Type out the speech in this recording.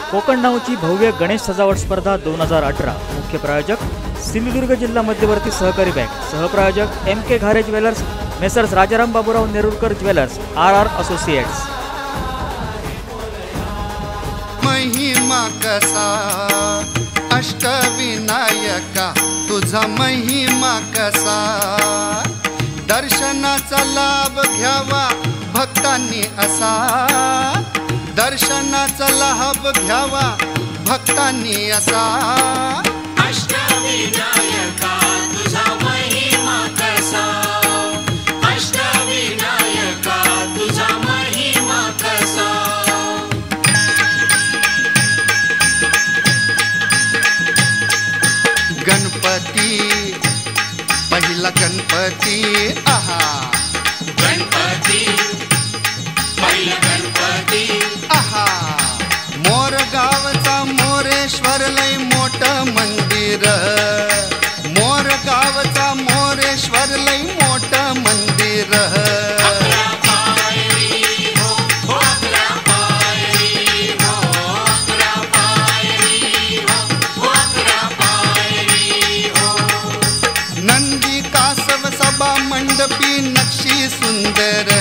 कोकण नावची भव्य गणेश सजावट स्पर्धा 2018। मुख्य प्रायोजक सिंधुदुर्ग जिल्हा मध्यवर्ती सहकारी बँक, सहप्रायोजक MK Ghare jewellers, messrs Rajaram Baburao Nerurkar jewellers, RR associates. महिमा कसा अष्टविनायका तुझा महिमा कसा, दर्शनाचा लाभ घ्यावा भक्तांनी असा, दर्शनाचा लाभ घ्यावा भक्तांनी असा। अष्टविनायका तुझा महिमा कसा, अष्टविनायका तुझा महिमा कसा। गणपती पहिला गणपती आहा, गणपती पहिला गणपती आहा, मोर गावचा मोरेश्वर लय मोठं मंदिर, मोर गावचा मोरेश्वर लय मोठं मंदिर। अकरा पायरी हो, अकरा पायरी हो, अकरा पायरी हो, अकरा पायरी हो। नंदी कासव सभा मंडपी नक्षी सुंदर,